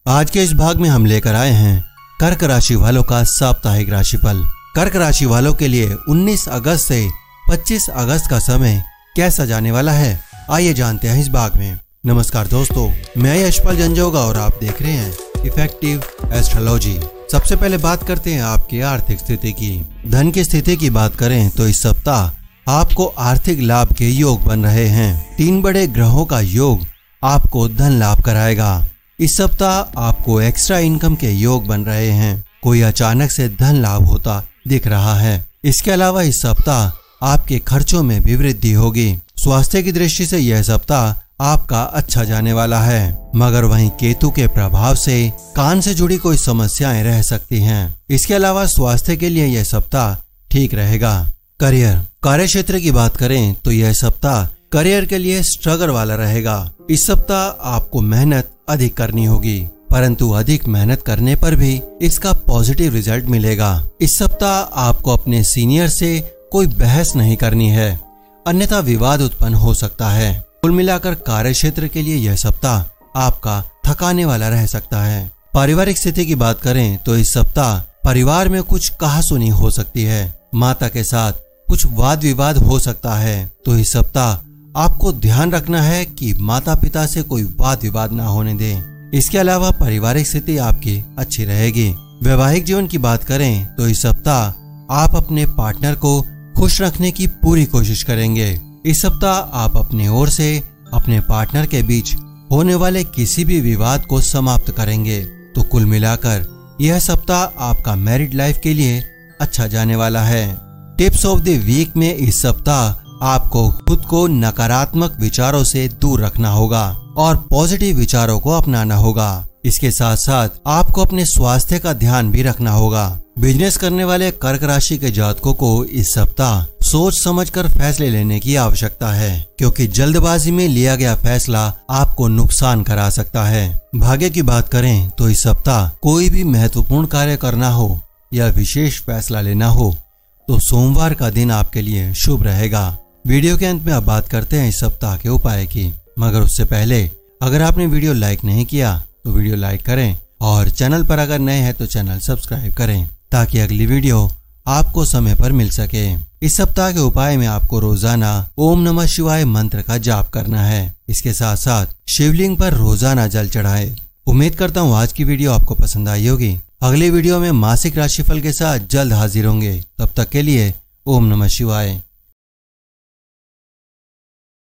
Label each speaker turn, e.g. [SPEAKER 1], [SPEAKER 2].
[SPEAKER 1] आज के इस भाग में हम लेकर आए हैं कर्क राशि वालों का साप्ताहिक राशिफल। कर्क राशि वालों के लिए 19 अगस्त से 25 अगस्त का समय कैसा जाने वाला है, आइए जानते हैं इस भाग में। नमस्कार दोस्तों, मैं यशपाल जंजोगा और आप देख रहे हैं इफेक्टिव एस्ट्रोलॉजी। सबसे पहले बात करते हैं आपकी आर्थिक स्थिति की। धन की स्थिति की बात करें तो इस सप्ताह आपको आर्थिक लाभ के योग बन रहे हैं। 3 बड़े ग्रहों का योग आपको धन लाभ कराएगा। इस सप्ताह आपको एक्स्ट्रा इनकम के योग बन रहे हैं। कोई अचानक से धन लाभ होता दिख रहा है। इसके अलावा इस सप्ताह आपके खर्चों में भी वृद्धि होगी। स्वास्थ्य की दृष्टि से यह सप्ताह आपका अच्छा जाने वाला है, मगर वहीं केतु के प्रभाव से कान से जुड़ी कोई समस्याएं रह सकती हैं। इसके अलावा स्वास्थ्य के लिए यह सप्ताह ठीक रहेगा। करियर, कार्य क्षेत्र की बात करें तो यह सप्ताह करियर के लिए स्ट्रगल वाला रहेगा। इस सप्ताह आपको मेहनत अधिक करनी होगी, परंतु अधिक मेहनत करने पर भी इसका पॉजिटिव रिजल्ट मिलेगा। इस सप्ताह आपको अपने सीनियर से कोई बहस नहीं करनी है, अन्यथा विवाद उत्पन्न हो सकता है। कुल मिलाकर कार्य क्षेत्र के लिए यह सप्ताह आपका थकाने वाला रह सकता है। पारिवारिक स्थिति की बात करें तो इस सप्ताह परिवार में कुछ कहासुनी हो सकती है। माता के साथ कुछ वाद विवाद हो सकता है, तो इस सप्ताह आपको ध्यान रखना है कि माता पिता से कोई वाद विवाद ना होने दें। इसके अलावा पारिवारिक स्थिति आपकी अच्छी रहेगी। वैवाहिक जीवन की बात करें तो इस सप्ताह आप अपने पार्टनर को खुश रखने की पूरी कोशिश करेंगे। इस सप्ताह आप अपने ओर से अपने पार्टनर के बीच होने वाले किसी भी विवाद को समाप्त करेंगे। तो कुल मिलाकर यह सप्ताह आपका मैरिड लाइफ के लिए अच्छा जाने वाला है। टिप्स ऑफ द वीक में इस सप्ताह आपको खुद को नकारात्मक विचारों से दूर रखना होगा और पॉजिटिव विचारों को अपनाना होगा। इसके साथ साथ आपको अपने स्वास्थ्य का ध्यान भी रखना होगा। बिजनेस करने वाले कर्क राशि के जातकों को इस सप्ताह सोच समझकर फैसले लेने की आवश्यकता है, क्योंकि जल्दबाजी में लिया गया फैसला आपको नुकसान करा सकता है। भाग्य की बात करें तो इस सप्ताह कोई भी महत्वपूर्ण कार्य करना हो या विशेष फैसला लेना हो तो सोमवार का दिन आपके लिए शुभ रहेगा। वीडियो के अंत में अब बात करते हैं इस सप्ताह के उपाय की, मगर उससे पहले अगर आपने वीडियो लाइक नहीं किया तो वीडियो लाइक करें और चैनल पर अगर नए हैं तो चैनल सब्सक्राइब करें, ताकि अगली वीडियो आपको समय पर मिल सके। इस सप्ताह के उपाय में आपको रोजाना ओम नमः शिवाय मंत्र का जाप करना है। इसके साथ साथ शिवलिंग पर रोजाना जल चढ़ाएं। उम्मीद करता हूँ आज की वीडियो आपको पसंद आई होगी। अगली वीडियो में मासिक राशिफल के साथ जल्द हाजिर होंगे। तब तक के लिए ओम नमः शिवाय।